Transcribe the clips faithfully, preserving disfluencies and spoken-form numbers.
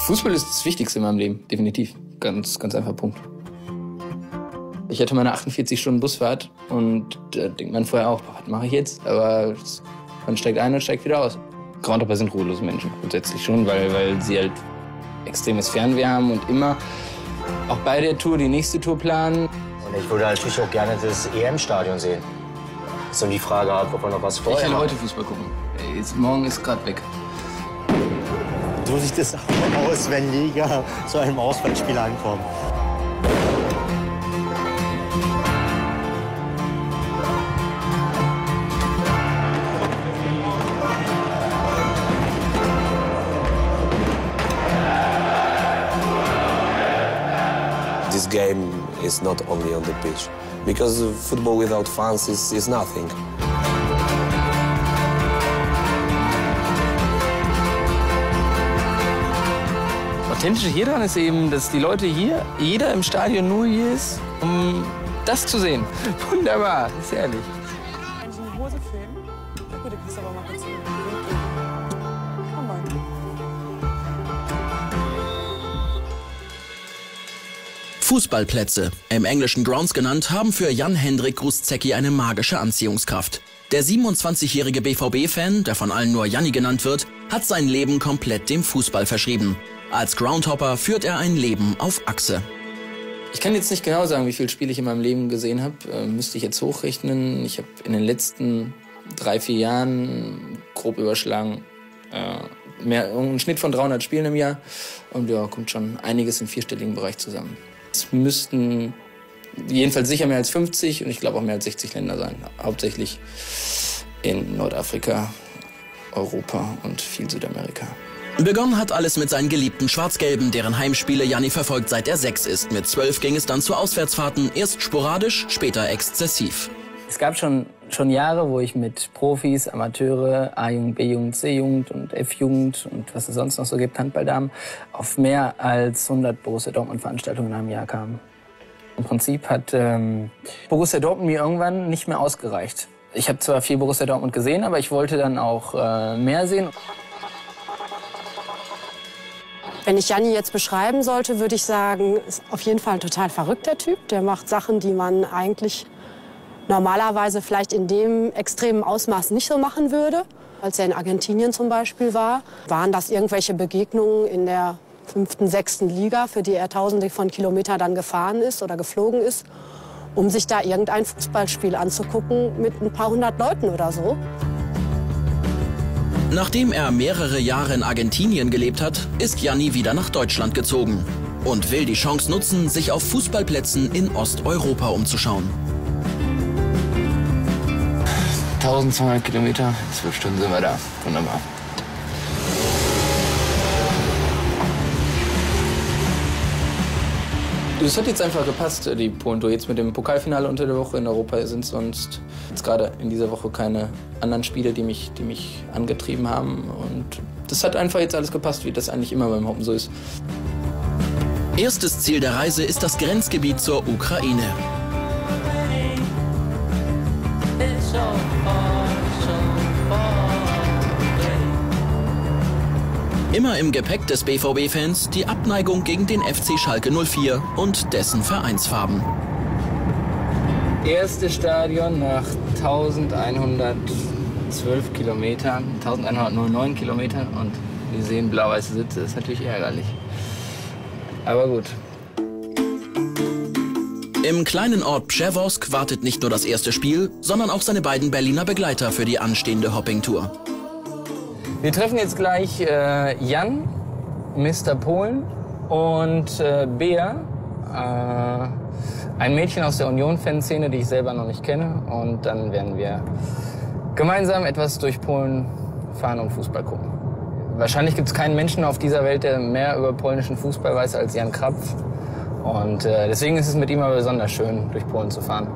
Fußball ist das Wichtigste in meinem Leben, definitiv. Ganz, ganz einfach Punkt. Ich hatte meine achtundvierzig Stunden Busfahrt und da denkt man vorher auch, was mache ich jetzt? Aber man steigt ein und steigt wieder aus. Groundhopper sind ruhelose Menschen, grundsätzlich schon, weil, weil sie halt extremes Fernweh haben und immer auch bei der Tour die nächste Tour planen. Und ich würde natürlich auch gerne das E M-Stadion sehen. Das ist dann die Frage, ob wir noch was vorher Ich will machen. heute Fußball gucken. Jetzt, morgen ist gerade weg. So sieht es aus, wenn Liga zu einem Auswärtsspiel ankommt. This game is not only on the pitch, because football without fans is, is nothing. Authentische hier dran ist eben, dass die Leute hier, jeder im Stadion nur hier ist, um das zu sehen. Wunderbar, ist ehrlich. Kann ich in die Hose filmen? Na gut, du kriegst aber mal kurz einen Wink. Komm mal. Fußballplätze, im Englischen Grounds genannt, haben für Jan-Hendrik Gruszecki eine magische Anziehungskraft. Der siebenundzwanzigjährige B V B-Fan, der von allen nur Janni genannt wird, hat sein Leben komplett dem Fußball verschrieben. Als Groundhopper führt er ein Leben auf Achse. Ich kann jetzt nicht genau sagen, wie viele Spiele ich in meinem Leben gesehen habe. Äh, müsste ich jetzt hochrechnen. Ich habe in den letzten drei, vier Jahren grob überschlagen äh, mehr, einen Schnitt von dreihundert Spielen im Jahr. Und ja, kommt schon einiges im vierstelligen Bereich zusammen. Es müssten jedenfalls sicher mehr als fünfzig und ich glaube auch mehr als sechzig Länder sein. Hauptsächlich in Nordafrika, Europa und viel Südamerika. Begonnen hat alles mit seinen geliebten Schwarz-Gelben, deren Heimspiele Janni verfolgt, seit er sechs ist. Mit zwölf ging es dann zu Auswärtsfahrten, erst sporadisch, später exzessiv. Es gab schon, schon Jahre, wo ich mit Profis, Amateure, A-Jugend, B-Jugend, C-Jugend und F-Jugend und was es sonst noch so gibt, Handballdamen, auf mehr als hundert Borussia Dortmund-Veranstaltungen in einem Jahr kam. Im Prinzip hat ähm, Borussia Dortmund mir irgendwann nicht mehr ausgereicht. Ich habe zwar viel Borussia Dortmund gesehen, aber ich wollte dann auch äh, mehr sehen. Wenn ich Janni jetzt beschreiben sollte, würde ich sagen, ist auf jeden Fall ein total verrückter Typ. Der macht Sachen, die man eigentlich normalerweise vielleicht in dem extremen Ausmaß nicht so machen würde. Als er in Argentinien zum Beispiel war, waren das irgendwelche Begegnungen in der fünften, sechsten Liga, für die er tausende von Kilometern dann gefahren ist oder geflogen ist, um sich da irgendein Fußballspiel anzugucken mit ein paar hundert Leuten oder so. Nachdem er mehrere Jahre in Argentinien gelebt hat, ist Janni wieder nach Deutschland gezogen und will die Chance nutzen, sich auf Fußballplätzen in Osteuropa umzuschauen. eintausendzweihundert Kilometer, zwölf Stunden sind wir da. Wunderbar. Das hat jetzt einfach gepasst, die Polen-Tour. Jetzt mit dem Pokalfinale unter der Woche in Europa sind sonst jetzt gerade in dieser Woche keine anderen Spiele, die mich, die mich angetrieben haben. Und das hat einfach jetzt alles gepasst, wie das eigentlich immer beim Hoppen so ist. Erstes Ziel der Reise ist das Grenzgebiet zur Ukraine. Immer im Gepäck des B V B-Fans die Abneigung gegen den F C Schalke null vier und dessen Vereinsfarben. Erstes Stadion nach eintausendeinhundertzwölf Kilometern, eintausendeinhundertneun Kilometern und wir sehen blau-weiße Sitze. Das ist natürlich ärgerlich. Aber gut. Im kleinen Ort Przewozk wartet nicht nur das erste Spiel, sondern auch seine beiden Berliner Begleiter für die anstehende Hopping-Tour. Wir treffen jetzt gleich äh, Jan, Mister Polen, und äh, Bea, äh, ein Mädchen aus der Union-Fanszene, die ich selber noch nicht kenne. Und dann werden wir gemeinsam etwas durch Polen fahren und Fußball gucken. Wahrscheinlich gibt es keinen Menschen auf dieser Welt, der mehr über polnischen Fußball weiß als Jan Krapf. Und äh, deswegen ist es mit ihm aber besonders schön, durch Polen zu fahren.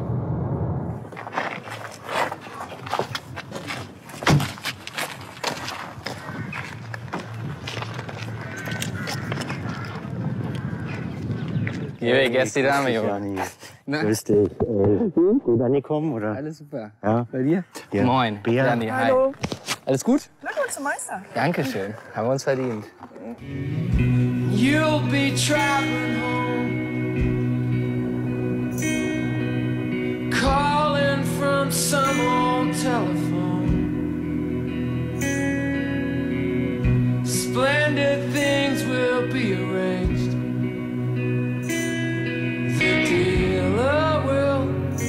Wie geht's dir Dame, Junge? Grüß dich. Äh, gut angekommen, oder? Alles super. Ja. Bei dir? Ja. Moin. Bea. Dani, hi. Hallo. Alles gut? Glückwunsch zum Meister. Dankeschön. Haben wir uns verdient. you'll be traveling home, calling from some old telephone. Splendid things will be arranged. The dealer will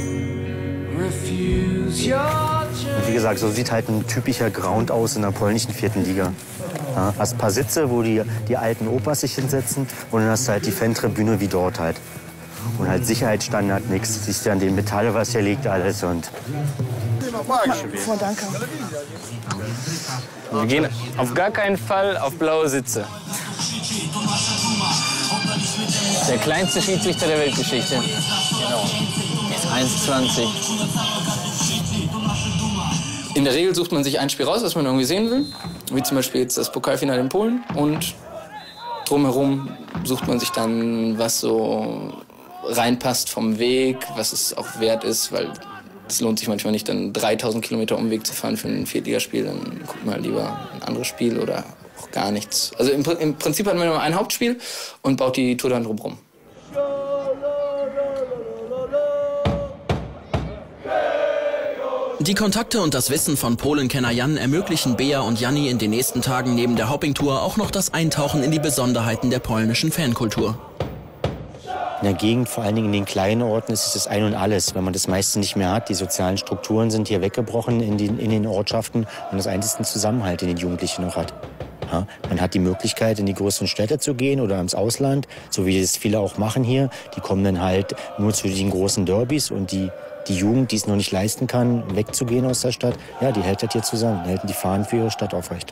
refuse your Wie gesagt, so sieht halt ein typischer Ground aus in der polnischen vierten Liga. Ja, hast ein paar Sitze, wo die, die alten Opas sich hinsetzen und dann hast du halt die Fantribüne wie dort halt. Und halt Sicherheitsstandard, nix. Siehst du an dem Metall, was hier liegt, alles und... Oh, danke. Wir gehen auf gar keinen Fall auf blaue Sitze. Der kleinste Schiedsrichter der Weltgeschichte. Genau. eins zwanzig. In der Regel sucht man sich ein Spiel raus, was man irgendwie sehen will. Wie zum Beispiel jetzt das Pokalfinale in Polen. Und drumherum sucht man sich dann, was so reinpasst vom Weg, was es auch wert ist, weil es lohnt sich manchmal nicht, dann dreitausend Kilometer Umweg zu fahren für ein Viertligaspiel. Dann guckt man lieber ein anderes Spiel oder auch gar nichts. Also im, im Prinzip hat man immer ein Hauptspiel und baut die Tour dann drumherum. Die Kontakte und das Wissen von Polenkenner Jan ermöglichen Bea und Janni in den nächsten Tagen neben der Hopping-Tour auch noch das Eintauchen in die Besonderheiten der polnischen Fankultur. In der Gegend, vor allen Dingen in den kleinen Orten, ist es das Ein und Alles. Wenn man das meiste nicht mehr hat, die sozialen Strukturen sind hier weggebrochen in den, in den Ortschaften und das einzige Zusammenhalt, den die Jugendlichen noch hat. Ja, man hat die Möglichkeit, in die größeren Städte zu gehen oder ins Ausland, so wie es viele auch machen hier. Die kommen dann halt nur zu den großen Derbys und die, die Jugend, die es noch nicht leisten kann, wegzugehen aus der Stadt, ja, die hält das hier zusammen, die halten die Fahnen für ihre Stadt aufrecht.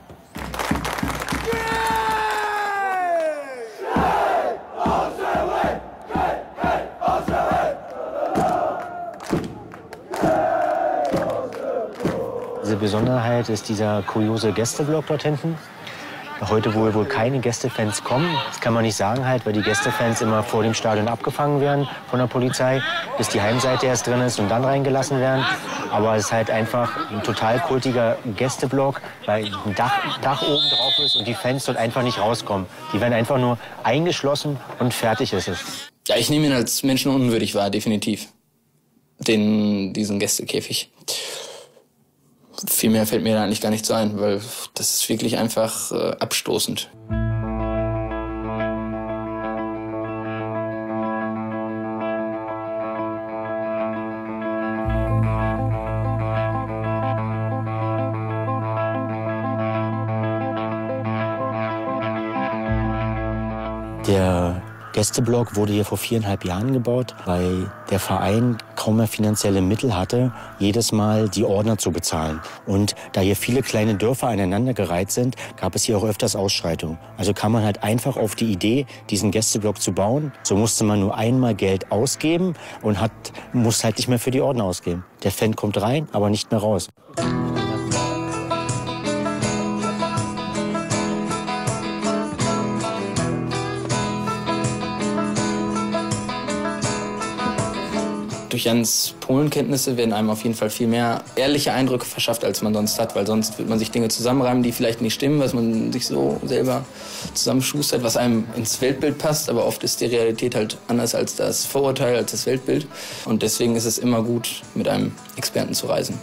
Diese Besonderheit ist dieser kuriose Gästeblock dort hinten. Heute wohl, wohl keine Gästefans kommen. Das kann man nicht sagen halt, weil die Gästefans immer vor dem Stadion abgefangen werden von der Polizei, bis die Heimseite erst drin ist und dann reingelassen werden. Aber es ist halt einfach ein total kultiger Gästeblock, weil ein Dach, Dach oben drauf ist und die Fans dort einfach nicht rauskommen. Die werden einfach nur eingeschlossen und fertig ist es. Ja, ich nehme ihn als menschenunwürdig wahr, definitiv. Den, diesen Gästekäfig. Viel mehr fällt mir da eigentlich gar nicht so ein, weil das ist wirklich einfach äh, abstoßend. Der Gästeblock wurde hier vor viereinhalb Jahren gebaut, weil der Verein kaum mehr finanzielle Mittel hatte, jedes Mal die Ordner zu bezahlen. Und da hier viele kleine Dörfer aneinandergereiht sind, gab es hier auch öfters Ausschreitungen. Also kam man halt einfach auf die Idee, diesen Gästeblock zu bauen. So musste man nur einmal Geld ausgeben und hat, muss halt nicht mehr für die Ordner ausgeben. Der Fan kommt rein, aber nicht mehr raus. Durch Jans Polenkenntnisse werden einem auf jeden Fall viel mehr ehrliche Eindrücke verschafft, als man sonst hat, weil sonst wird man sich Dinge zusammenreimen, die vielleicht nicht stimmen, was man sich so selber zusammenschustert, was einem ins Weltbild passt, aber oft ist die Realität halt anders als das Vorurteil, als das Weltbild. Und deswegen ist es immer gut, mit einem Experten zu reisen.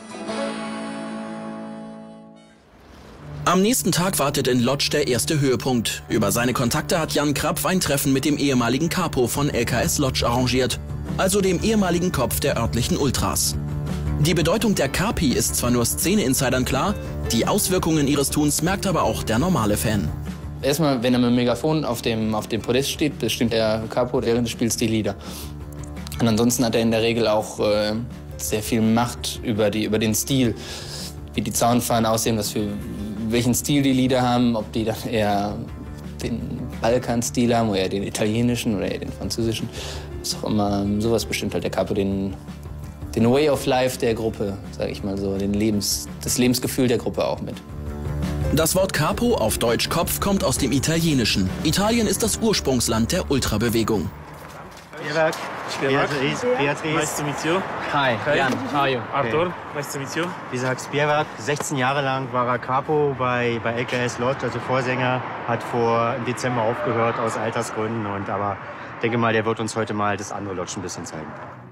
Am nächsten Tag wartet in Lodz der erste Höhepunkt. Über seine Kontakte hat Jan Krapf ein Treffen mit dem ehemaligen Capo von L K S Lodz arrangiert, also dem ehemaligen Kopf der örtlichen Ultras. Die Bedeutung der Kapi ist zwar nur Szene-Insidern klar, die Auswirkungen ihres Tuns merkt aber auch der normale Fan. Erstmal, wenn er mit dem Megafon auf dem, auf dem Podest steht, bestimmt der Capo während des Spiels die Lieder. Und ansonsten hat er in der Regel auch äh, sehr viel Macht über, die, über den Stil, wie die Zaunfahnen aussehen, was für welchen Stil die Lieder haben, ob die dann eher den Balkan-Stil haben oder eher den italienischen oder eher den französischen. Was auch immer, sowas bestimmt halt der Capo den, den Way of Life der Gruppe, sage ich mal so, den Lebens, das Lebensgefühl der Gruppe auch mit. Das Wort Capo, auf Deutsch Kopf, kommt aus dem Italienischen. Italien ist das Ursprungsland der Ultrabewegung. Spielberg. Beatrice. Beatrice. Nice to meet you. Hi, Jan. How are you? Arthur, nice to meet you. Wie gesagt, Spielberg, sechzehn Jahre lang war er Capo bei, bei L K S Lodz, also Vorsänger, hat vor im Dezember aufgehört aus Altersgründen. Und, aber ich denke mal, der wird uns heute mal das andere Lodz ein bisschen zeigen.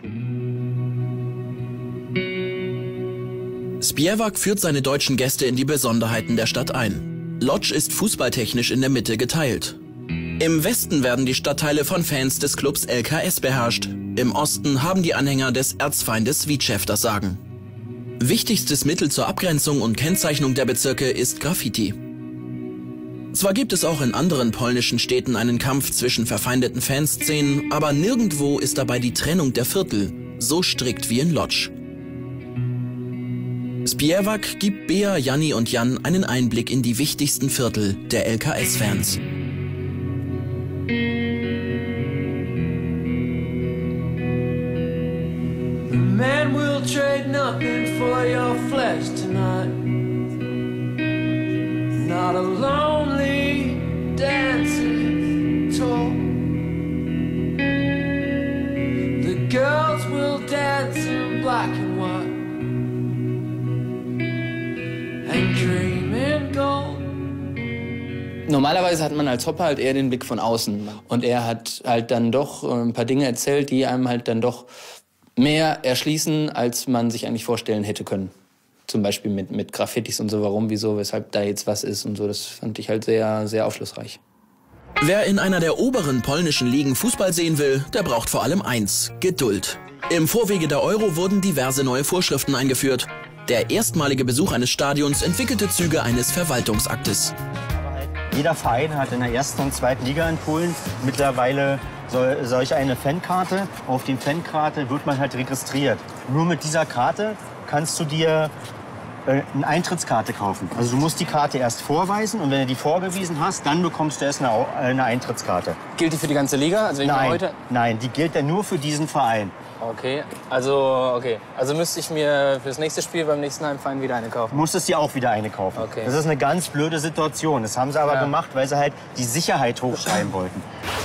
Spiewak führt seine deutschen Gäste in die Besonderheiten der Stadt ein. Lodz ist fußballtechnisch in der Mitte geteilt. Im Westen werden die Stadtteile von Fans des Clubs L K S beherrscht. Im Osten haben die Anhänger des Erzfeindes Vitschew das Sagen. Wichtigstes Mittel zur Abgrenzung und Kennzeichnung der Bezirke ist Graffiti. Zwar gibt es auch in anderen polnischen Städten einen Kampf zwischen verfeindeten Fanszenen, aber nirgendwo ist dabei die Trennung der Viertel so strikt wie in Lodz. Spiewak gibt Bea, Janni und Jan einen Einblick in die wichtigsten Viertel der L K S-Fans. The man will trade nothing for your flesh tonight. Not a lonely dancing tour. The girls will dance in black and white and dream in gold. Normalerweise hat man als Hopper halt eher den Blick von außen. Und er hat halt dann doch ein paar Dinge erzählt, die einem halt dann doch mehr erschließen, als man sich eigentlich vorstellen hätte können. Zum Beispiel mit, mit Graffitis und so, warum, wieso, weshalb da jetzt was ist und so. Das fand ich halt sehr, sehr aufschlussreich. Wer in einer der oberen polnischen Ligen Fußball sehen will, der braucht vor allem eins: Geduld. Im Vorwege der Euro wurden diverse neue Vorschriften eingeführt. Der erstmalige Besuch eines Stadions entwickelte Züge eines Verwaltungsaktes. Jeder Verein hat in der ersten und zweiten Liga in Polen mittlerweile so, solch eine Fankarte. Auf dem Fankarte wird man halt registriert. Nur mit dieser Karte kannst du dir äh, eine Eintrittskarte kaufen. Also du musst die Karte erst vorweisen und wenn du die vorgewiesen hast, dann bekommst du erst eine, eine Eintrittkarte. Gilt die für die ganze Liga? Also wenn nein, ich heute... nein, die gilt dann nur für diesen Verein. Okay, also okay, also müsste ich mir fürs nächste Spiel beim nächsten Heimverein wieder eine kaufen. Musstest dir auch wieder eine kaufen. Okay. Das ist eine ganz blöde Situation. Das haben sie aber ja. gemacht, weil sie halt die Sicherheit hochschreiben wollten.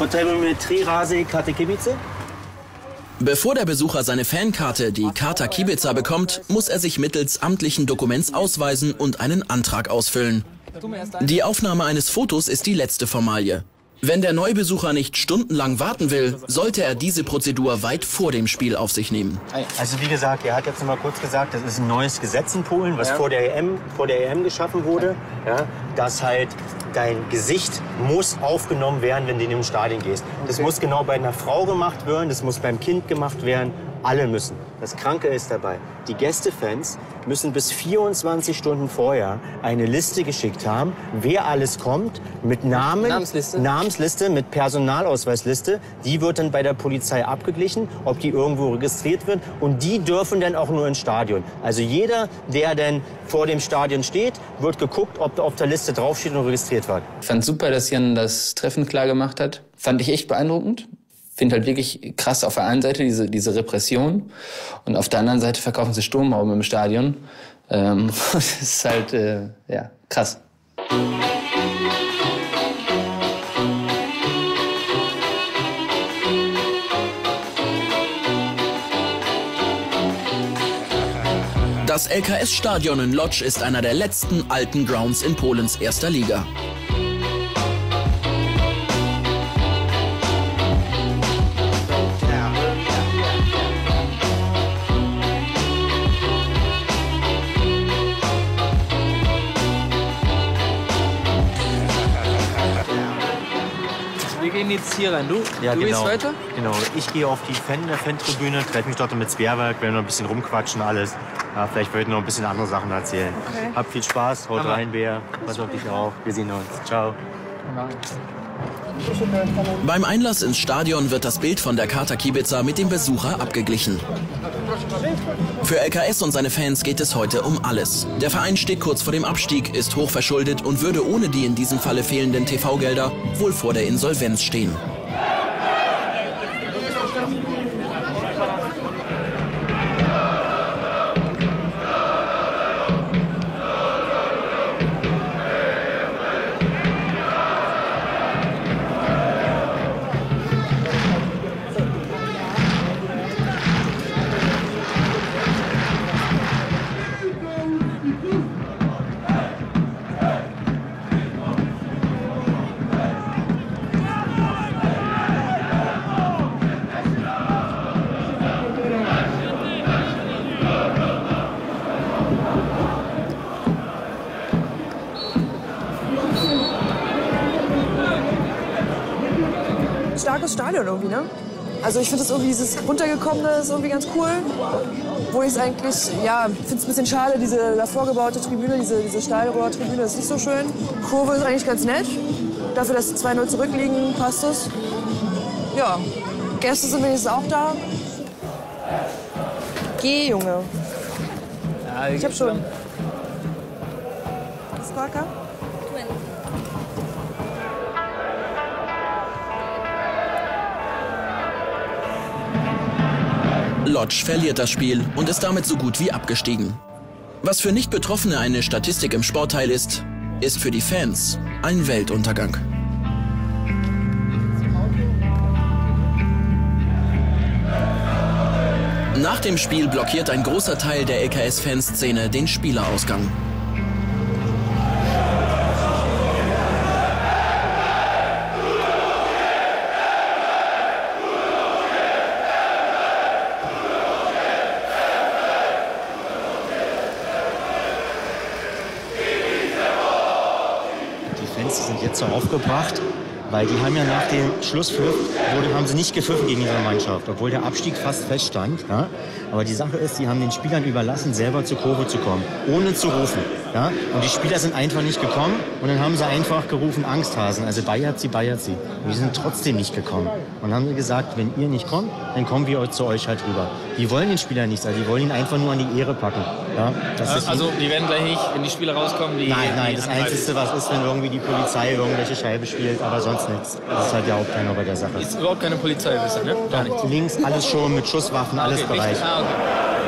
Bevor der Besucher seine Fankarte, die Karta Kibica, bekommt, muss er sich mittels amtlichen Dokuments ausweisen und einen Antrag ausfüllen. Die Aufnahme eines Fotos ist die letzte Formalie. Wenn der Neubesucher nicht stundenlang warten will, sollte er diese Prozedur weit vor dem Spiel auf sich nehmen. Also wie gesagt, er hat jetzt noch mal kurz gesagt, das ist ein neues Gesetz in Polen, was ja. vor der E M, vor der E M geschaffen wurde, ja, dass halt dein Gesicht muss aufgenommen werden, wenn du in den Stadion gehst. Das okay. muss genau bei einer Frau gemacht werden, das muss beim Kind gemacht werden. Alle müssen. Das Kranke ist dabei, die Gästefans müssen bis vierundzwanzig Stunden vorher eine Liste geschickt haben, wer alles kommt, mit Namen, Namensliste, Namensliste mit Personalausweisliste. Die wird dann bei der Polizei abgeglichen, ob die irgendwo registriert wird. Und die dürfen dann auch nur ins Stadion. Also jeder, der dann vor dem Stadion steht, wird geguckt, ob da auf der Liste draufsteht und registriert wird. Ich fand super, dass Jan das Treffen klar gemacht hat. Fand ich echt beeindruckend. Finde halt wirklich krass auf der einen Seite diese, diese Repression und auf der anderen Seite verkaufen sie Sturmhauben im Stadion. Ähm, das ist halt, äh, ja, krass. Das L K S-Stadion in Lodz ist einer der letzten alten Grounds in Polens erster Liga. Wir gehen jetzt hier rein. Du, ja, du genau. gehst weiter? Genau. Ich gehe auf die Fan, Fan-Tribüne, treffe mich dort mit Spiewak, werden noch ein bisschen rumquatschen, alles. Ja, vielleicht wollte ich noch ein bisschen andere Sachen erzählen. Okay. Habt viel Spaß, haut rein, Bea. Pass auf dich auf. Wir sehen uns. Ciao. Beim Einlass ins Stadion wird das Bild von der Karta Kibica mit dem Besucher abgeglichen. Für L K S und seine Fans geht es heute um alles. Der Verein steht kurz vor dem Abstieg, ist hochverschuldet und würde ohne die in diesem Falle fehlenden T V-Gelder wohl vor der Insolvenz stehen. starkes Stadion irgendwie, ne? Also ich finde das irgendwie, dieses runtergekommene ist irgendwie ganz cool. Wo ich es eigentlich, ja, finde es ein bisschen schade, diese davor gebaute Tribüne, diese, diese Stahlrohrtribüne ist nicht so schön. Kurve ist eigentlich ganz nett. Dafür, dass zwei null zurückliegen, passt es. Ja, Gäste sind wenigstens auch da. Geh, Junge. Ja, ich hab schon. Squawka? Lodz verliert das Spiel und ist damit so gut wie abgestiegen. Was für Nicht-Betroffene eine Statistik im Sportteil ist, ist für die Fans ein Weltuntergang. Nach dem Spiel blockiert ein großer Teil der L K S-Fanszene den Spielerausgang. Sind jetzt so aufgebracht, weil die haben ja nach dem Schlusspfiff, wurde, haben sie nicht gepfiffen gegen ihre Mannschaft, obwohl der Abstieg fast feststand. Ja? Aber die Sache ist, die haben den Spielern überlassen, selber zur Kurve zu kommen, ohne zu rufen. Ja? Und die Spieler sind einfach nicht gekommen und dann haben sie einfach gerufen, Angsthasen, also Bayerzi, Bayerzi. Und die sind trotzdem nicht gekommen. Und dann haben sie gesagt, wenn ihr nicht kommt, dann kommen wir zu euch halt rüber. Die wollen den Spieler nichts, also die wollen ihn einfach nur an die Ehre packen. Ja? Das ist also die werden gleich nicht, wenn die Spieler rauskommen, die... Nein, nein, die das Einzige, was ist, wenn irgendwie die Polizei irgendwelche Scheibe spielt, aber sonst nichts. Das ist halt der Hauptteil bei der Sache. Ist überhaupt keine Polizei, wisst ihr, ne? Gar nichts. Links alles schon mit Schusswaffen, alles okay, bereit. Ah, okay.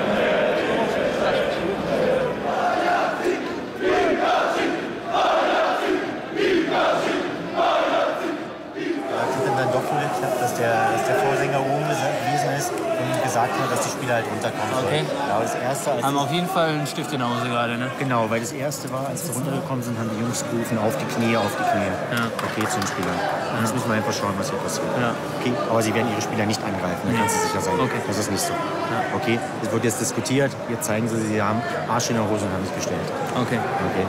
Dass der, dass der Vorsänger oben gewesen ist und gesagt hat, dass die Spieler halt runterkommen okay. sollen. Ja, das erste, als haben auf jeden Fall einen Stift in der Hose gerade, ne? Genau, weil das erste war, als sie runtergekommen sind, haben die Jungs gerufen, auf die Knie, auf die Knie. Ja. Okay, zu den Spielern. Ja. Jetzt müssen wir einfach schauen, was hier passiert. Ja. Okay, aber sie werden ihre Spieler nicht angreifen, da kannst du sicher sein. Okay. Das ist nicht so. Ja. Okay, es wird jetzt diskutiert, jetzt zeigen sie, sie haben Arsch in der Hose und haben sich gestellt. Okay. Okay.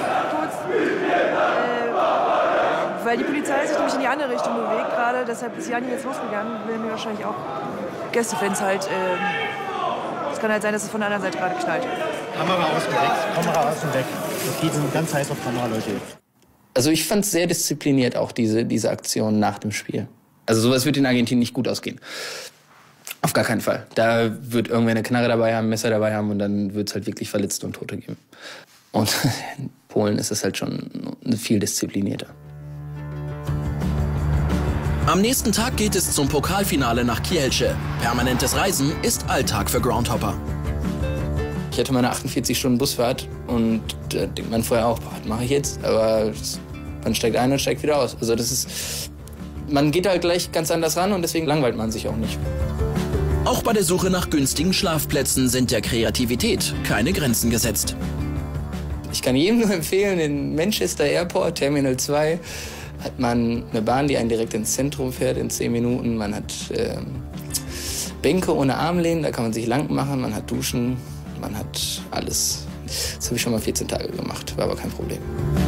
Weil die Polizei sich nämlich in die andere Richtung bewegt gerade, deshalb ist Janni jetzt losgegangen, will mir wahrscheinlich auch Gästefans halt, es äh, kann halt sein, dass es von der anderen Seite gerade knallt. Kamera aus und weg, Kamera aus und weg. Okay, die sind ganz heiß auf Kamera, Leute. Also ich fand es sehr diszipliniert, auch diese, diese Aktion nach dem Spiel. Also sowas wird in Argentinien nicht gut ausgehen. Auf gar keinen Fall. Da wird irgendwer eine Knarre dabei haben, ein Messer dabei haben und dann wird es halt wirklich Verletzte und Tote geben. Und in Polen ist es halt schon viel disziplinierter. Am nächsten Tag geht es zum Pokalfinale nach Kielce. Permanentes Reisen ist Alltag für Groundhopper. Ich hatte meine achtundvierzig Stunden Busfahrt und da denkt man vorher auch, boah, was mache ich jetzt? Aber man steigt ein und steigt wieder aus. Also das ist, man geht halt gleich ganz anders ran und deswegen langweilt man sich auch nicht. Auch bei der Suche nach günstigen Schlafplätzen sind der Kreativität keine Grenzen gesetzt. Ich kann jedem nur empfehlen, in Manchester Airport, Terminal zwei, hat man eine Bahn, die einen direkt ins Zentrum fährt in zehn Minuten. Man hat ähm, Bänke ohne Armlehnen, da kann man sich lang machen. Man hat Duschen, man hat alles. Das habe ich schon mal vierzehn Tage gemacht, war aber kein Problem.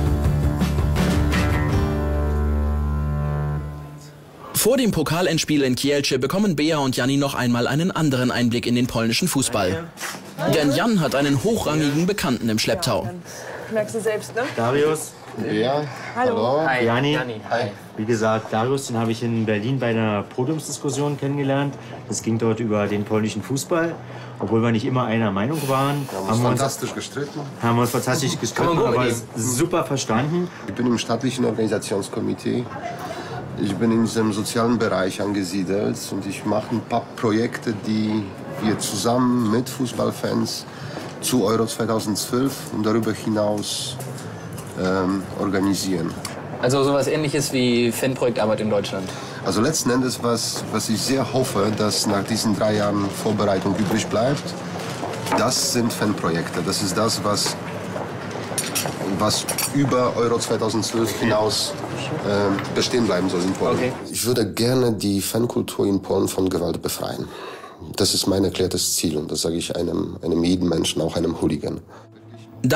Vor dem Pokalendspiel in Kielce bekommen Bea und Janni noch einmal einen anderen Einblick in den polnischen Fußball. Denn Jan hat einen hochrangigen Bekannten im Schlepptau. Ja, merkst du selbst, ne? Darius. Ja, hallo. Hi, Janni. Hi. Wie gesagt, Darius, den habe ich in Berlin bei einer Podiumsdiskussion kennengelernt. Das ging dort über den polnischen Fußball. Obwohl wir nicht immer einer Meinung waren. Wir haben uns fantastisch gestritten. Haben wir uns fantastisch gestritten, aber super verstanden. Ich bin im staatlichen Organisationskomitee. Ich bin in diesem sozialen Bereich angesiedelt und ich mache ein paar Projekte, die wir zusammen mit Fußballfans zu Euro zweitausendzwölf und darüber hinaus ähm, organisieren. Also sowas Ähnliches wie Fanprojektarbeit in Deutschland? Also letzten Endes, was, was ich sehr hoffe, dass nach diesen drei Jahren Vorbereitung übrig bleibt, das sind Fanprojekte. Das ist das, was, was über Euro zweitausendzwölf hinaus äh, bestehen bleiben soll in Polen. Okay. Ich würde gerne die Fankultur in Polen von Gewalt befreien. Das ist mein erklärtes Ziel und das sage ich einem, einem jeden Menschen, auch einem Hooligan.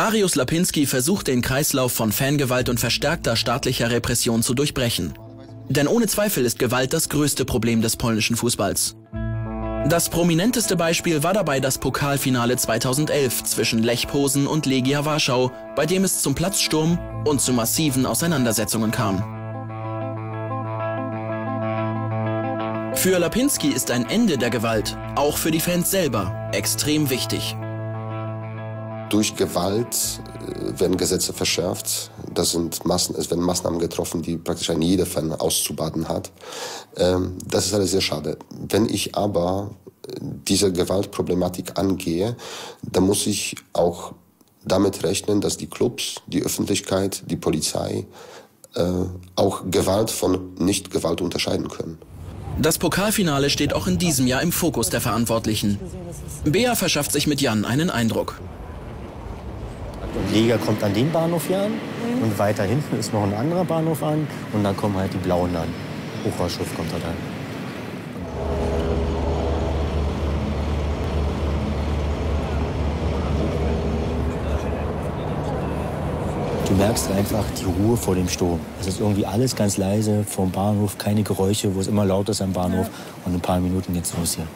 Darius Lapinski versucht, den Kreislauf von Fangewalt und verstärkter staatlicher Repression zu durchbrechen. Denn ohne Zweifel ist Gewalt das größte Problem des polnischen Fußballs. Das prominenteste Beispiel war dabei das Pokalfinale zweitausendelf zwischen Lech Posen und Legia Warschau, bei dem es zum Platzsturm und zu massiven Auseinandersetzungen kam. Für Lapinski ist ein Ende der Gewalt, auch für die Fans selber, extrem wichtig. Durch Gewalt werden Gesetze verschärft. Das sind Massen, es werden Maßnahmen getroffen, die praktisch ein jeder Fan auszubaden hat. Das ist alles sehr schade. Wenn ich aber diese Gewaltproblematik angehe, dann muss ich auch damit rechnen, dass die Clubs, die Öffentlichkeit, die Polizei auch Gewalt von Nicht-Gewalt unterscheiden können. Das Pokalfinale steht auch in diesem Jahr im Fokus der Verantwortlichen. Bea verschafft sich mit Jan einen Eindruck. Legia kommt an den Bahnhof hier an und weiter hinten ist noch ein anderer Bahnhof an und dann kommen halt die Blauen an. Hochhausschrift kommt da rein. Du merkst einfach die Ruhe vor dem Sturm. Es ist irgendwie alles ganz leise vom Bahnhof, keine Geräusche, wo es immer laut ist am Bahnhof. Und in ein paar Minuten geht's los hier.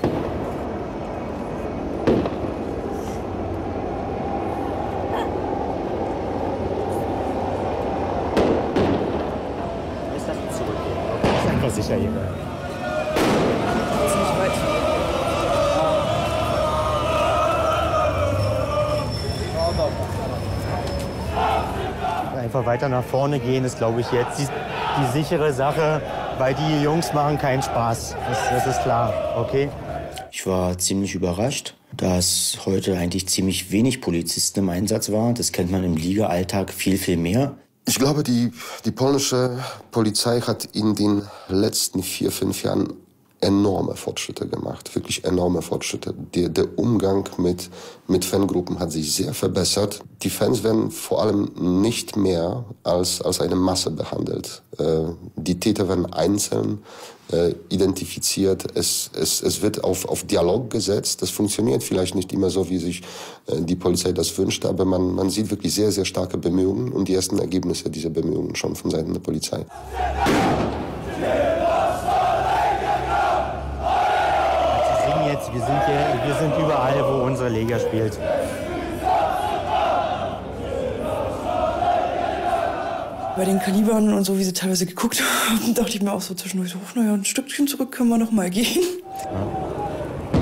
Sicher hier. Einfach weiter nach vorne gehen ist, glaube ich, jetzt die, die sichere Sache, weil die Jungs machen keinen Spaß. Das, das ist klar, okay? Ich war ziemlich überrascht, dass heute eigentlich ziemlich wenig Polizisten im Einsatz waren. Das kennt man im Liga-Alltag viel, viel mehr. Ich glaube, die, die polnische Polizei hat in den letzten vier, fünf Jahren enorme Fortschritte gemacht, wirklich enorme Fortschritte. Der, der Umgang mit, mit Fangruppen hat sich sehr verbessert. Die Fans werden vor allem nicht mehr als, als eine Masse behandelt. Äh, die Täter werden einzeln äh, identifiziert. Es, es, es wird auf, auf Dialog gesetzt. Das funktioniert vielleicht nicht immer so, wie sich äh, die Polizei das wünscht, aber man, man sieht wirklich sehr, sehr starke Bemühungen und die ersten Ergebnisse dieser Bemühungen schon von Seiten der Polizei. Jetzt, wir, sind hier, wir sind überall, wo unsere Liga spielt. Bei den Kalibern und so, wie sie teilweise geguckt haben, dachte ich mir auch so zwischendurch so, naja, ein Stückchen zurück können wir noch mal gehen. Ja.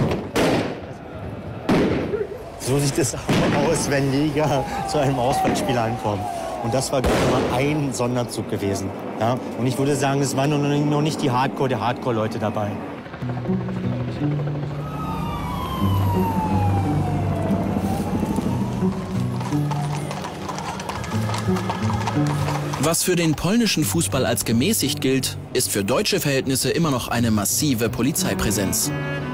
So sieht es aus, wenn Liga zu einem Auswärtsspiel ankommt. Und das war immer ein Sonderzug gewesen. Ja? Und ich würde sagen, es waren noch nicht die Hardcore, der Hardcore-Leute dabei. Was für den polnischen Fußball als gemäßigt gilt, ist für deutsche Verhältnisse immer noch eine massive Polizeipräsenz.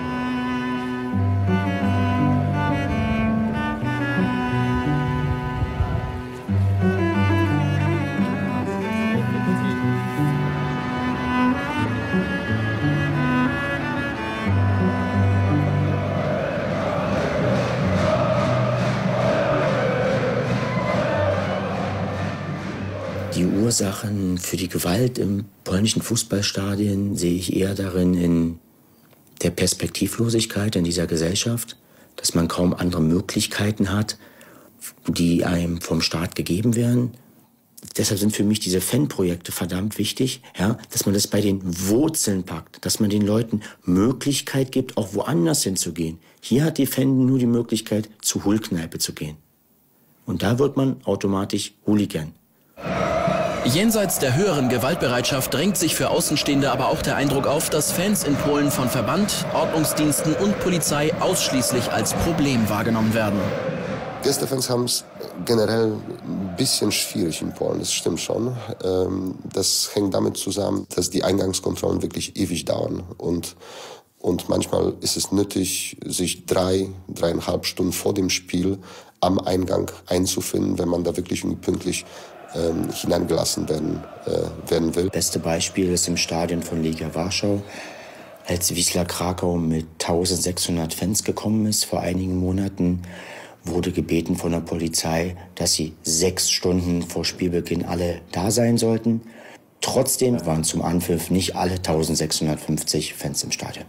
Die Ursachen für die Gewalt im polnischen Fußballstadien sehe ich eher darin in der Perspektivlosigkeit in dieser Gesellschaft, dass man kaum andere Möglichkeiten hat, die einem vom Staat gegeben werden. Deshalb sind für mich diese Fanprojekte verdammt wichtig, ja, dass man das bei den Wurzeln packt, dass man den Leuten Möglichkeit gibt, auch woanders hinzugehen. Hier hat die Fan nur die Möglichkeit, zur Hullkneipe zu gehen. Und da wird man automatisch Hooligan. Jenseits der höheren Gewaltbereitschaft drängt sich für Außenstehende aber auch der Eindruck auf, dass Fans in Polen von Verband, Ordnungsdiensten und Polizei ausschließlich als Problem wahrgenommen werden. Gästefans haben es generell ein bisschen schwierig in Polen, das stimmt schon. Das hängt damit zusammen, dass die Eingangskontrollen wirklich ewig dauern. Und, und manchmal ist es nötig, sich drei, dreieinhalb Stunden vor dem Spiel am Eingang einzufinden, wenn man da wirklich pünktlich ähm, hineingelassen werden, äh, werden will. Beste Beispiel ist im Stadion von Legia Warschau, als Wisła Krakau mit eintausendsechshundert Fans gekommen ist vor einigen Monaten, wurde gebeten von der Polizei, dass sie sechs Stunden vor Spielbeginn alle da sein sollten. Trotzdem waren zum Anpfiff nicht alle eintausendsechshundertfünfzig Fans im Stadion.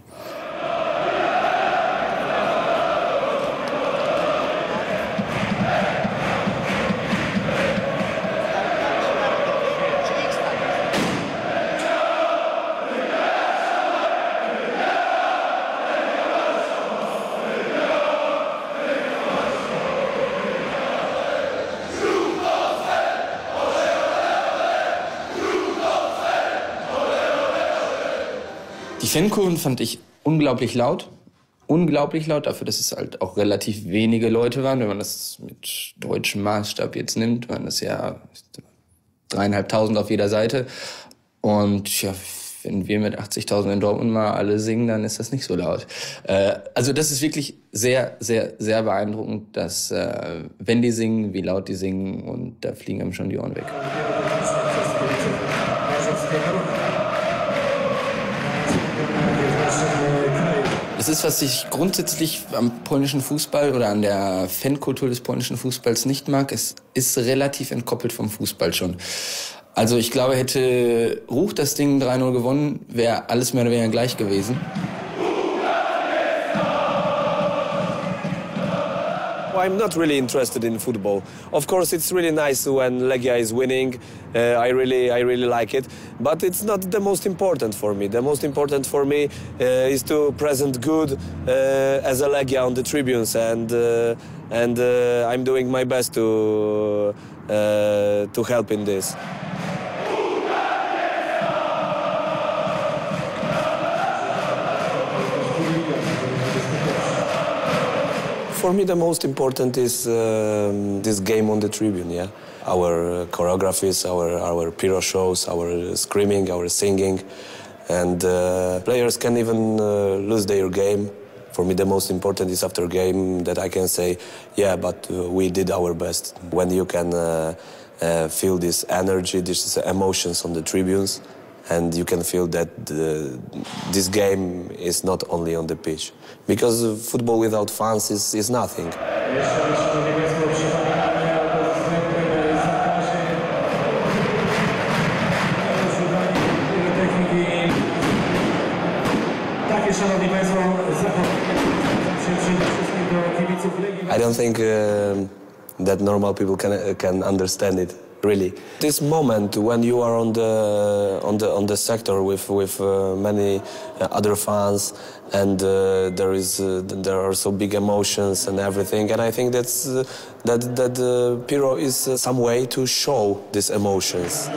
Die Fankurven fand ich unglaublich laut. Unglaublich laut, dafür, dass es halt auch relativ wenige Leute waren. Wenn man das mit deutschem Maßstab jetzt nimmt, waren das ja dreieinhalbtausend auf jeder Seite. Und ja, wenn wir mit achtzigtausend in Dortmund mal alle singen, dann ist das nicht so laut. Äh, also das ist wirklich sehr, sehr, sehr beeindruckend, dass äh, wenn die singen, wie laut die singen, und da fliegen einem schon die Ohren weg. Das ist, was ich grundsätzlich am polnischen Fußball oder an der Fankultur des polnischen Fußballs nicht mag. Es ist relativ entkoppelt vom Fußball schon. Also ich glaube, hätte Ruch das Ding drei null gewonnen, wäre alles mehr oder weniger gleich gewesen. I'm not really interested in football. Of course, it's really nice when Legia is winning. Uh, I really, I really like it. But it's not the most important for me. The most important for me uh, is to present good uh, as a Legia on the tribunes, and uh, and uh, I'm doing my best to uh, to help in this. For me, the most important is uh, this game on the tribune, yeah? Our uh, choreographies, our, our pyro shows, our screaming, our singing. And uh, players can even uh, lose their game. For me, the most important is after game that I can say, yeah, but uh, we did our best. When you can uh, uh, feel this energy, these emotions on the tribunes, and you can feel that the, this game is not only on the pitch. Because football without fans is, is nothing. I don't think uh, that normal people can, uh, can understand it. Really, this moment when you are on the on the on the sector with with uh, many uh, other fans, and uh, there is uh, there are so big emotions and everything, and I think that's uh, that that uh, pyro is uh, some way to show these emotions.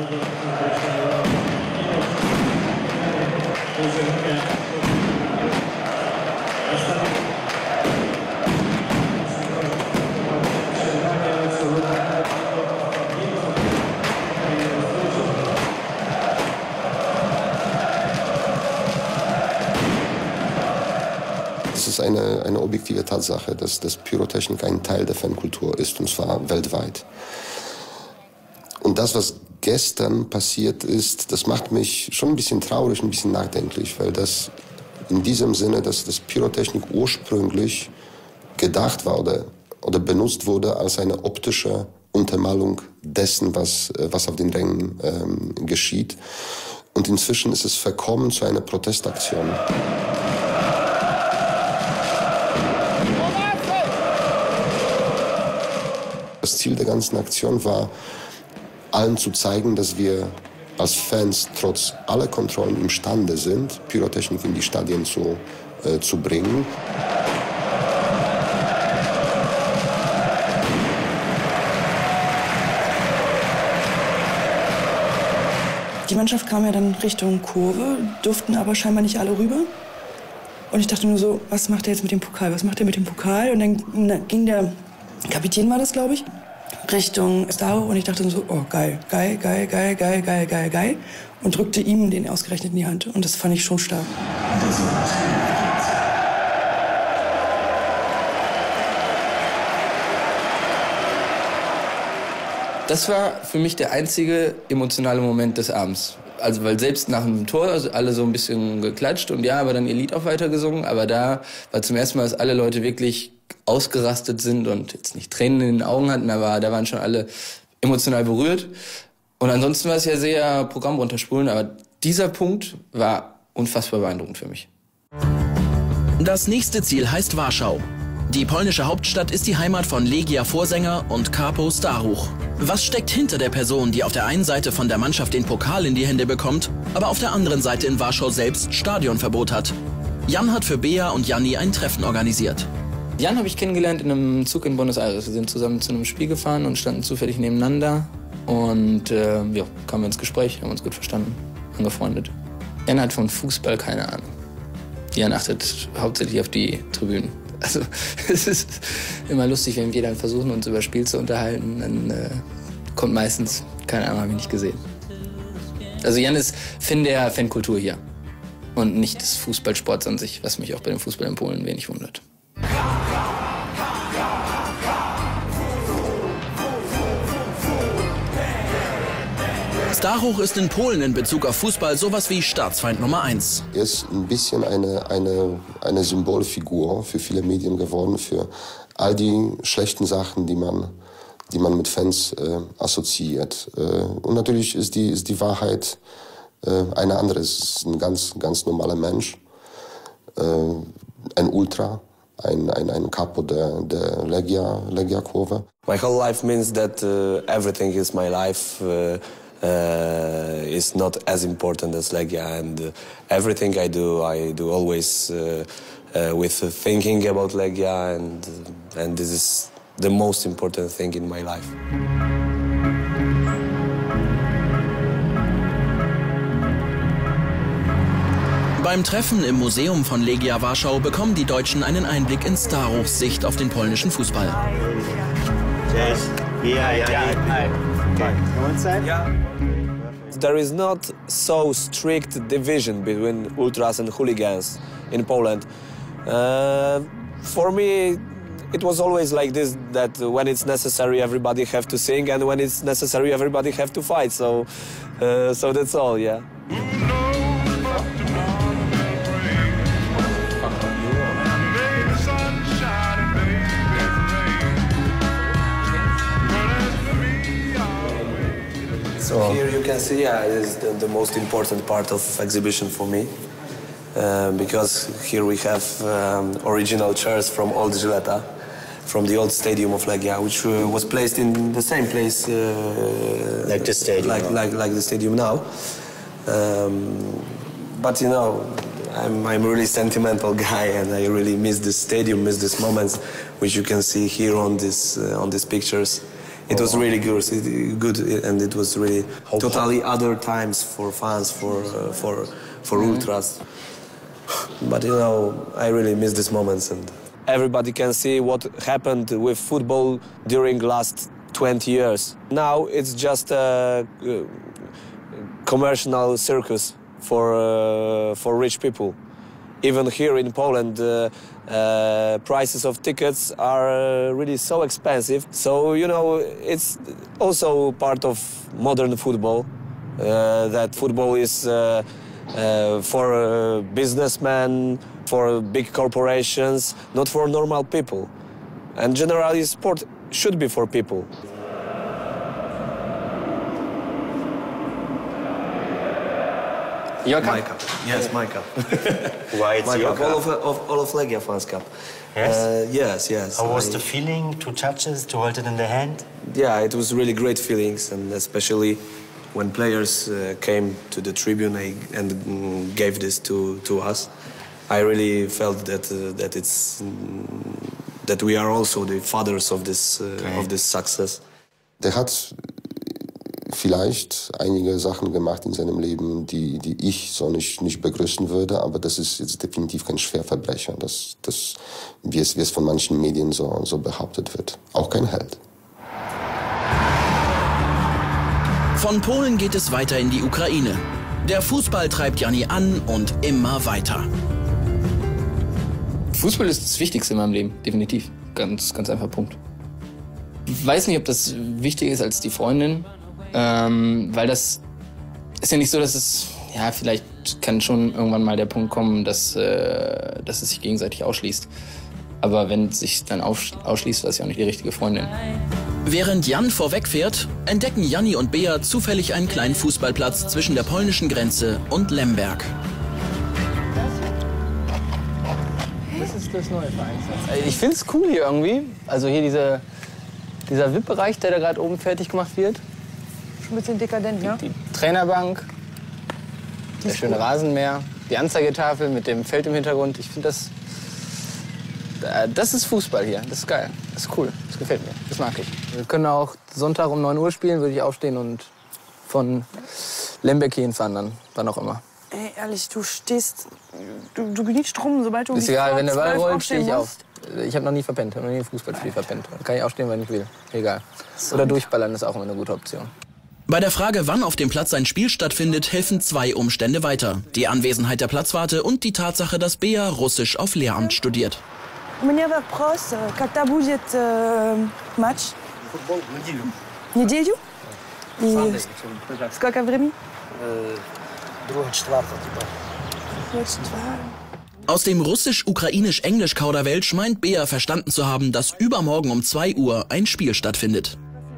Es ist eine, eine objektive Tatsache, dass, dass Pyrotechnik ein Teil der Fankultur ist, und zwar weltweit. Und das, was gestern passiert ist, das macht mich schon ein bisschen traurig, ein bisschen nachdenklich, weil das in diesem Sinne, dass das Pyrotechnik ursprünglich gedacht war oder, oder benutzt wurde als eine optische Untermalung dessen, was, was auf den Rängen ähm, geschieht. Und inzwischen ist es verkommen zu einer Protestaktion. Das Ziel der ganzen Aktion war, allen zu zeigen, dass wir als Fans trotz aller Kontrollen imstande sind, Pyrotechnik in die Stadien zu, äh, zu bringen. Die Mannschaft kam ja dann Richtung Kurve, durften aber scheinbar nicht alle rüber. Und ich dachte nur so, was macht er jetzt mit dem Pokal? Was macht er mit dem Pokal? Und dann ging der Kapitän, war das, glaube ich, Richtung Stau. Und ich dachte so, oh, geil, geil, geil, geil, geil, geil, geil, geil. Und drückte ihm den ausgerechnet in die Hand. Und das fand ich schon stark. Das war für mich der einzige emotionale Moment des Abends. Also weil selbst nach dem Tor also alle so ein bisschen geklatscht und ja, aber dann ihr Lied auch weitergesungen. Aber da war zum ersten Mal, dass alle Leute wirklich ausgerastet sind und jetzt nicht Tränen in den Augen hatten, aber da waren schon alle emotional berührt. Und ansonsten war es ja sehr Programm runterspulen, aber dieser Punkt war unfassbar beeindruckend für mich. Das nächste Ziel heißt Warschau. Die polnische Hauptstadt ist die Heimat von Legia-Vorsänger und Capo Staruch. Was steckt hinter der Person, die auf der einen Seite von der Mannschaft den Pokal in die Hände bekommt, aber auf der anderen Seite in Warschau selbst Stadionverbot hat? Jan hat für Bea und Janni ein Treffen organisiert. Jan habe ich kennengelernt in einem Zug in Buenos Aires. Wir sind zusammen zu einem Spiel gefahren und standen zufällig nebeneinander. Und äh, ja, kamen wir ins Gespräch, haben uns gut verstanden, angefreundet. Jan hat von Fußball keine Ahnung. Jan achtet hauptsächlich auf die Tribünen. Also es ist immer lustig, wenn wir dann versuchen, uns über Spiel zu unterhalten, dann äh, kommt meistens, keine Ahnung, habe ich nicht gesehen. Also Jan ist Fan der Fankultur hier und nicht des Fußballsports an sich, was mich auch bei dem Fußball in Polen wenig wundert. Staruch ist in Polen in Bezug auf Fußball sowas wie Staatsfeind Nummer eins. Er ist ein bisschen eine, eine, eine Symbolfigur für viele Medien geworden, für all die schlechten Sachen, die man, die man mit Fans äh, assoziiert. Äh, und natürlich ist die, ist die Wahrheit äh, eine andere. Es ist ein ganz, ganz normaler Mensch, äh, ein Ultra, ein, ein, ein Capo der, der Legia, Legia-Kurve. My whole life means that uh, everything is my life. Uh, Uh, is not as important as Legia, and uh, everything I do, I do always uh, uh, with uh, thinking about Legia, and uh, and this is the most important thing in my life. Beim Treffen im Museum von Legia Warschau bekommen die Deutschen einen Einblick in Staruchs Sicht auf den polnischen Fußball. Yes. Yeah, yeah, yeah. Okay. Go inside. Yeah. There is not so strict division between ultras and hooligans in Poland. Uh, for me, it was always like this, that when it's necessary, everybody have to sing, and when it's necessary, everybody have to fight. So, uh, so that's all, yeah. So here you can see, yeah, it is the, the most important part of exhibition for me, uh, because here we have um, original chairs from old Gilletta, from the old stadium of Legia, which uh, was placed in the same place, uh, like the stadium, like like like the stadium now. Um, but you know, I'm I'm a really sentimental guy, and I really miss this stadium, miss these moments, which you can see here on this uh, on these pictures. It was really good, good, and it was really totally other times for fans, for uh, for for mm-hmm. ultras. But you know, I really miss these moments, and everybody can see what happened with football during last twenty years. Now it's just a commercial circus for uh, for rich people. Even here in Poland, uh, uh, prices of tickets are uh, really so expensive. So, you know, it's also part of modern football, uh, that football is uh, uh, for uh, businessmen, for big corporations, not for normal people. And generally, sport should be for people. Your cup? My cup. Yes, my cup. Why it's my your cup. cup? All of, of, all of Legia fans' cup. Yes? Uh, yes, yes. How was I, the feeling to touch it, to hold it in the hand? Yeah, it was really great feelings, and especially when players uh, came to the tribune and mm, gave this to, to us. I really felt that uh, that it's mm, that we are also the fathers of this uh, okay. of this success. Der hat vielleicht einige Sachen gemacht in seinem Leben, die, die ich so nicht, nicht begrüßen würde, aber das ist jetzt definitiv kein Schwerverbrecher, das, das, wie, es, wie es von manchen Medien so, so behauptet wird. Auch kein Held. Von Polen geht es weiter in die Ukraine. Der Fußball treibt Janni an und immer weiter. Fußball ist das Wichtigste in meinem Leben, definitiv. Ganz, ganz einfach Punkt. Ich weiß nicht, ob das wichtiger ist als die Freundin. Ähm, weil das ist ja nicht so, dass es, ja, vielleicht kann schon irgendwann mal der Punkt kommen, dass, äh, dass es sich gegenseitig ausschließt. Aber wenn es sich dann ausschließt, war es ja auch nicht die richtige Freundin. Während Jan vorwegfährt, entdecken Janni und Bea zufällig einen kleinen Fußballplatz zwischen der polnischen Grenze und Lemberg. Das ist das neue Vereinshaus. Ich finde es cool hier irgendwie. Also hier diese, dieser V I P-Bereich, der da gerade oben fertig gemacht wird. Schon ein bisschen dekadent, ja? Die Trainerbank, der schöne Rasenmäher, die Anzeigetafel mit dem Feld im Hintergrund. Ich finde das, das ist Fußball hier. Das ist geil. Das ist cool. Das gefällt mir. Das mag ich. Wir können auch Sonntag um neun Uhr spielen, würde ich aufstehen und von Lemberg hierhin fahren, dann, wann auch immer. Ey, ehrlich, du stehst, du, du gliedst rum, sobald du um Ist egal, wenn der Ball rollt, aufstehen stehe ich auf. musst. Ich habe noch nie verpennt, habe noch nie ein Fußballspiel verpennt. Dann kann ich aufstehen, wenn ich will. Egal. Oder durchballern ist auch immer eine gute Option. Bei der Frage, wann auf dem Platz ein Spiel stattfindet, helfen zwei Umstände weiter. Die Anwesenheit der Platzwarte und die Tatsache, dass Bea Russisch auf Lehramt studiert. Мне вопрос, когда будет э, матч? Футбол в неделю. Неделю? И сколько времени? Другая, четвертая, типа. Aus dem russisch-ukrainisch-englisch-Kauderwelsch meint Bea verstanden zu haben, dass übermorgen um zwei Uhr ein Spiel stattfindet.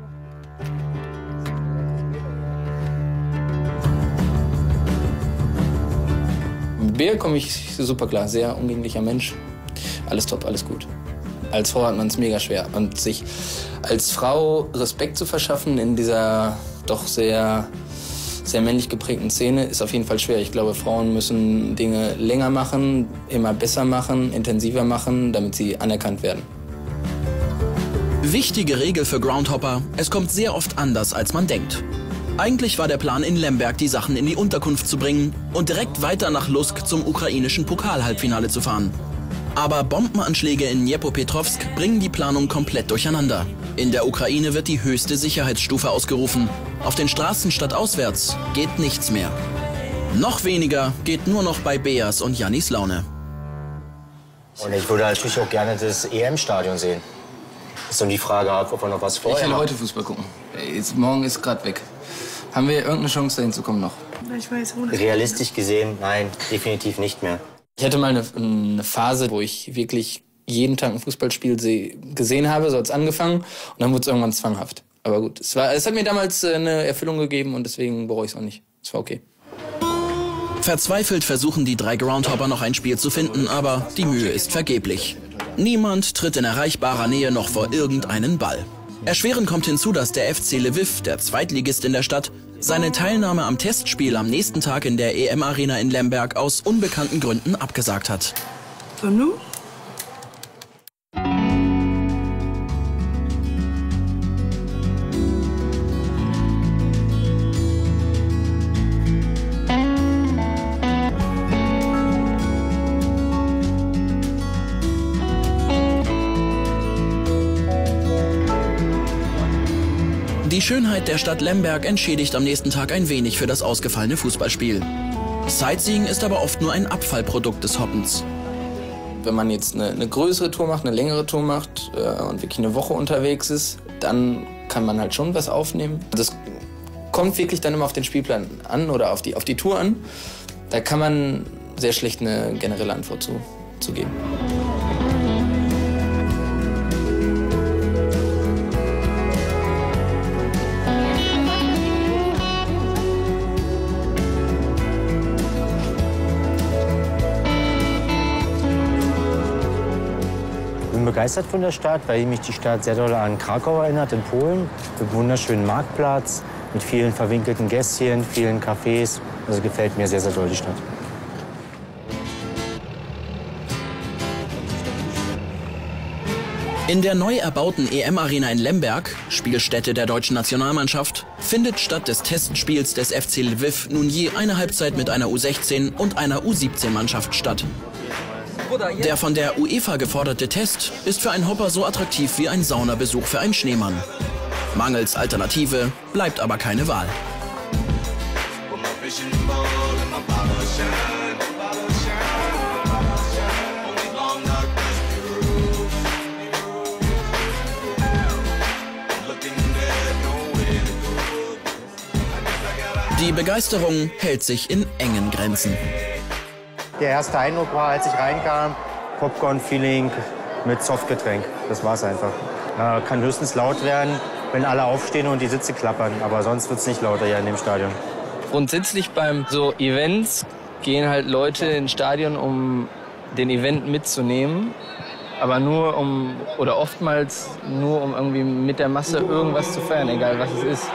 Mit Bea komme ich super klar, sehr umgänglicher Mensch. Alles top, alles gut. Als Frau hat man es mega schwer. Und sich als Frau Respekt zu verschaffen in dieser doch sehr, sehr männlich geprägten Szene ist auf jeden Fall schwer. Ich glaube, Frauen müssen Dinge länger machen, immer besser machen, intensiver machen, damit sie anerkannt werden. Wichtige Regel für Groundhopper: Es kommt sehr oft anders, als man denkt. Eigentlich war der Plan, in Lemberg die Sachen in die Unterkunft zu bringen und direkt weiter nach Lusk zum ukrainischen Pokal-Halbfinale zu fahren. Aber Bombenanschläge in Dnepropetrovsk bringen die Planung komplett durcheinander. In der Ukraine wird die höchste Sicherheitsstufe ausgerufen. Auf den Straßen stadtauswärts geht nichts mehr. Noch weniger geht nur noch bei Beas und Jannis Laune. Und ich würde natürlich auch gerne das E M-Stadion sehen. Ist dann die Frage, ob wir noch was vorher Ich will machen. heute Fußball gucken. Jetzt, morgen ist gerade weg. Haben wir irgendeine Chance, dahin zu kommen noch? Ich weiß, wo das Realistisch gesehen, nein, definitiv nicht mehr. Ich hatte mal eine, eine Phase, wo ich wirklich jeden Tag ein Fußballspiel se- gesehen habe, so hat's angefangen. Und dann wurde es irgendwann zwanghaft. Aber gut, es, war, es hat mir damals eine Erfüllung gegeben und deswegen bereue ich es auch nicht. Es war okay. Verzweifelt versuchen die drei Groundhopper noch ein Spiel zu finden, aber die Mühe ist vergeblich. Niemand tritt in erreichbarer Nähe noch vor irgendeinen Ball. Erschwerend kommt hinzu, dass der F C Lviv, der Zweitligist in der Stadt, seine Teilnahme am Testspiel am nächsten Tag in der E M-Arena in Lemberg aus unbekannten Gründen abgesagt hat. So, nun? Die Schönheit der Stadt Lemberg entschädigt am nächsten Tag ein wenig für das ausgefallene Fußballspiel. Sightseeing ist aber oft nur ein Abfallprodukt des Hoppens. Wenn man jetzt eine, eine größere Tour macht, eine längere Tour macht äh, und wirklich eine Woche unterwegs ist, dann kann man halt schon was aufnehmen. Das kommt wirklich dann immer auf den Spielplan an oder auf die, auf die Tour an. Da kann man sehr schlecht eine generelle Antwort zu, zu geben. Ich bin begeistert von der Stadt, weil mich die Stadt sehr doll an Krakau erinnert, in Polen. Mit einem wunderschönen Marktplatz, mit vielen verwinkelten Gässchen, vielen Cafés. Also gefällt mir sehr, sehr doll die Stadt. In der neu erbauten E M-Arena in Lemberg, Spielstätte der deutschen Nationalmannschaft, findet statt des Testspiels des F C Lviv nun je eine Halbzeit mit einer U sechzehn und einer U siebzehn-Mannschaft statt. Der von der UEFA geforderte Test ist für einen Hopper so attraktiv wie ein Saunabesuch für einen Schneemann. Mangels Alternative bleibt aber keine Wahl. Die Begeisterung hält sich in engen Grenzen. Der erste Eindruck war, als ich reinkam, Popcorn-Feeling mit Softgetränk. Das war's einfach. Äh, kann höchstens laut werden, wenn alle aufstehen und die Sitze klappern. Aber sonst wird es nicht lauter hier in dem Stadion. Grundsätzlich beim so Events gehen halt Leute ins Stadion, um den Event mitzunehmen. Aber nur um, oder oftmals nur um irgendwie mit der Masse irgendwas zu feiern, egal was es ist.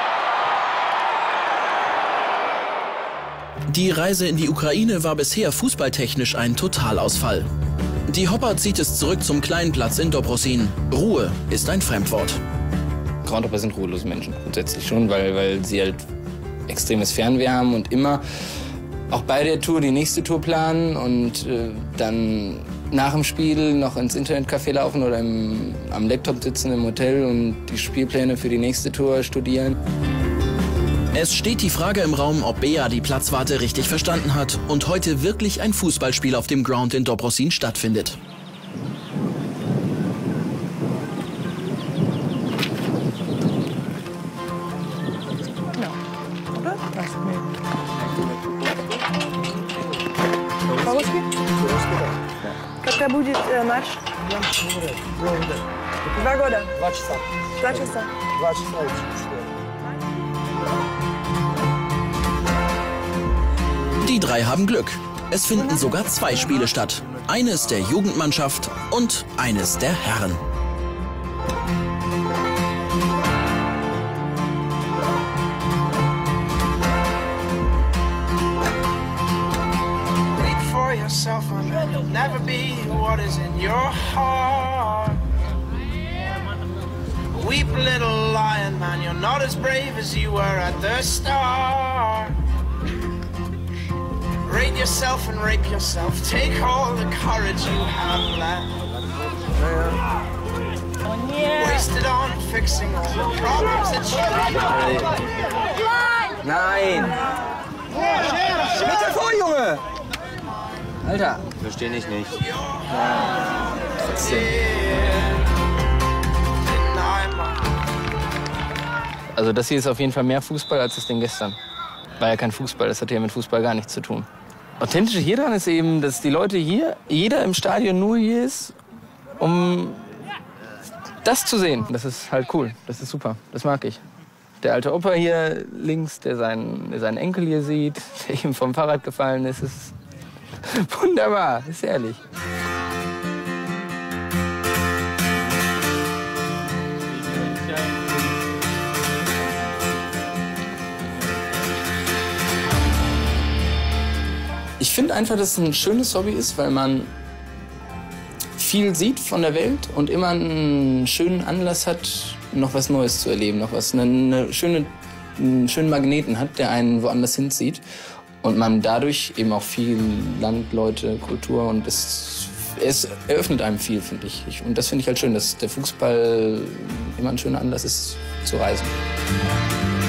Die Reise in die Ukraine war bisher fußballtechnisch ein Totalausfall. Die Hopper zieht es zurück zum kleinen Platz in Dobrosin. Ruhe ist ein Fremdwort. Groundhopper sind ruhelose Menschen, grundsätzlich schon, weil, weil sie halt extremes Fernweh haben und immer auch bei der Tour die nächste Tour planen und äh, dann nach dem Spiel noch ins Internetcafé laufen oder im, am Laptop sitzen im Hotel und die Spielpläne für die nächste Tour studieren. Es steht die Frage im Raum, ob Bea die Platzwarte richtig verstanden hat und heute wirklich ein Fußballspiel auf dem Ground in Dobrosin stattfindet. Когда будет э, матч? Два года. Два часа. Два часа. Два часа и четыре. Die drei haben Glück. Es finden sogar zwei Spiele statt. Eines der Jugendmannschaft und eines der Herren. And you'll never be what is in your heart. Weep, little lion man, you're not as brave as you were at the start. Rate yourself and rape yourself, take all the courage you have left. Waste it on fixing all the problems that you have. Nein! Bitte vor, Junge! Alter! Verstehe ich nicht. Ja, trotzdem. Also das hier ist auf jeden Fall mehr Fußball als das Ding gestern. War ja kein Fußball, das hat ja mit Fußball gar nichts zu tun. Authentische hier dran ist eben, dass die Leute hier, jeder im Stadion nur hier ist, um das zu sehen. Das ist halt cool, das ist super, das mag ich. Der alte Opa hier links, der seinen, der seinen Enkel hier sieht, der ihm vom Fahrrad gefallen ist, ist wunderbar, ist ehrlich. Ich finde einfach, dass es ein schönes Hobby ist, weil man viel sieht von der Welt und immer einen schönen Anlass hat, noch was Neues zu erleben, noch was, eine, eine schöne, einen schönen Magneten hat, der einen woanders hinzieht. Und man dadurch eben auch viel Land, Leute, Kultur und es, es eröffnet einem viel, finde ich. ich. Und das finde ich halt schön, dass der Fußball immer ein schöner Anlass ist, zu reisen.